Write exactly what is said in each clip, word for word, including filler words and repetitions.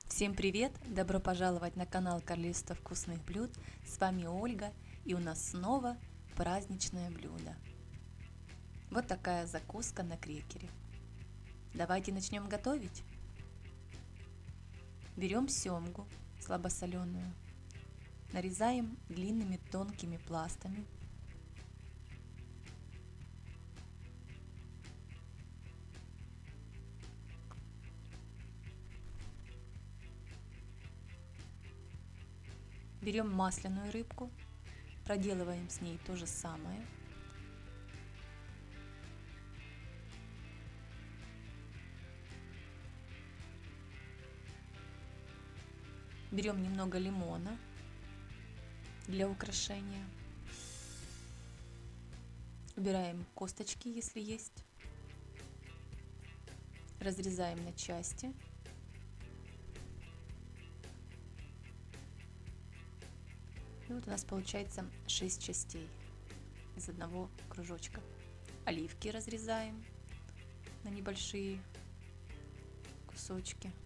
Всем привет! Добро пожаловать на канал Королевство вкусных блюд. С вами Ольга, и у нас снова праздничное блюдо. Вот такая закуска на крекере. Давайте начнем готовить. Берем семгу слабосоленую, нарезаем длинными тонкими пластами. Берем масляную рыбку, проделываем с ней то же самое. Берем немного лимона для украшения. Убираем косточки, если есть. Разрезаем на части. И вот у нас получается шесть частей из одного кружочка. Оливки разрезаем на небольшие кусочки.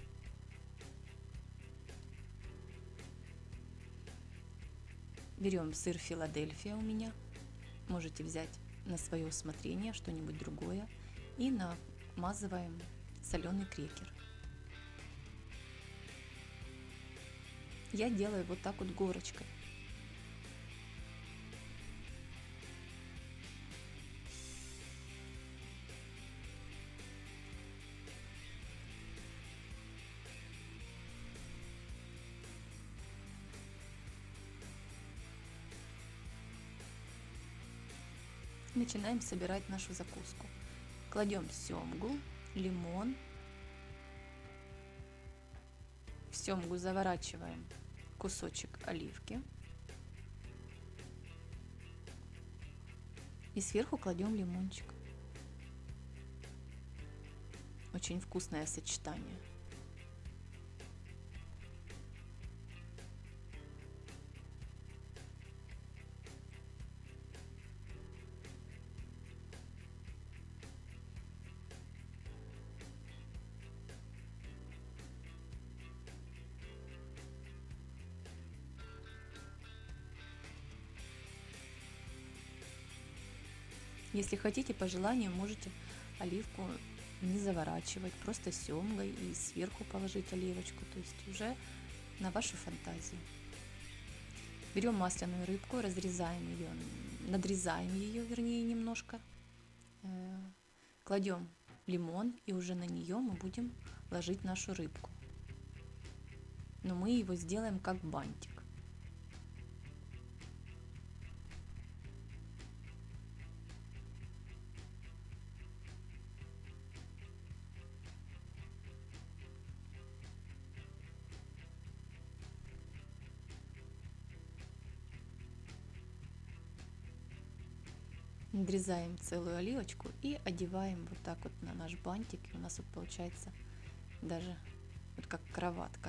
Берем сыр Филадельфия у меня. Можете взять на свое усмотрение что-нибудь другое. И намазываем соленый крекер. Я делаю вот так вот горочкой. Начинаем собирать нашу закуску. Кладем семгу, лимон. В семгу заворачиваем кусочек оливки. И сверху кладем лимончик. Очень вкусное сочетание. Если хотите, по желанию можете оливку не заворачивать, просто семгой и сверху положить оливочку, то есть уже на вашу фантазию. Берем масляную рыбку, разрезаем ее, надрезаем ее, вернее, немножко, кладем лимон, и уже на нее мы будем ложить нашу рыбку. Но мы его сделаем как бантик. Надрезаем целую оливочку и одеваем вот так вот на наш бантик. И у нас вот получается даже вот как кроватка.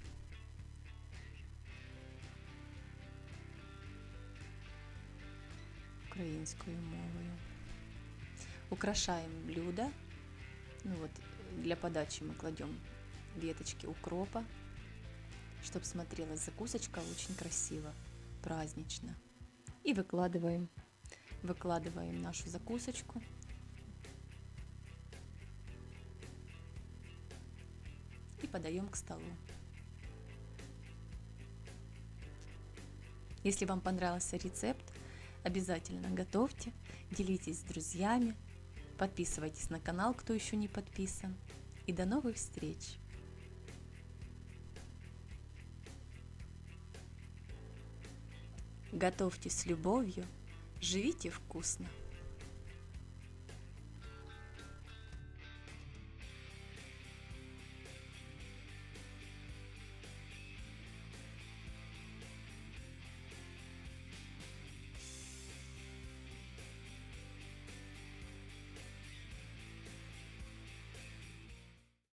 Українською мовою. Украшаем блюдо. Ну вот, для подачи мы кладем веточки укропа, чтобы смотрелась закусочка очень красиво, празднично. И выкладываем, выкладываем нашу закусочку. И подаем к столу. Если вам понравился рецепт, обязательно готовьте, делитесь с друзьями, подписывайтесь на канал, кто еще не подписан. И до новых встреч! Готовьте с любовью, живите вкусно!